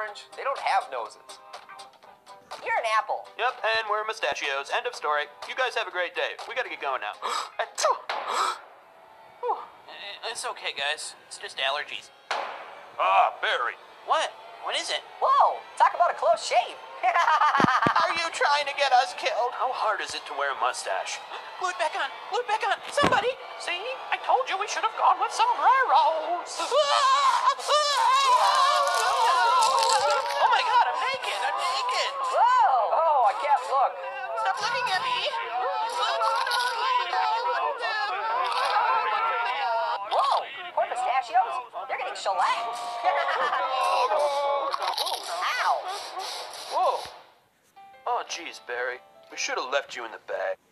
orange. They don't have noses. You're an apple. Yep, and we're mustachios. End of story. You guys have a great day. We gotta get going now. It's okay, guys. It's just allergies. Ah, Barry. What? What is it? Whoa, talk about a close shave. Are you trying to get us killed? How hard is it to wear a mustache? Glue it back on. Glue it back on. Somebody. See? I told you we should have gone with sombreros. Oh my god, I'm naked. I'm naked. Whoa. Oh, I can't look. Stop looking at me. Whoa, poor pistachios. They're getting shellacked. Ow. Whoa. Oh, geez, Barry. We should have left you in the bag.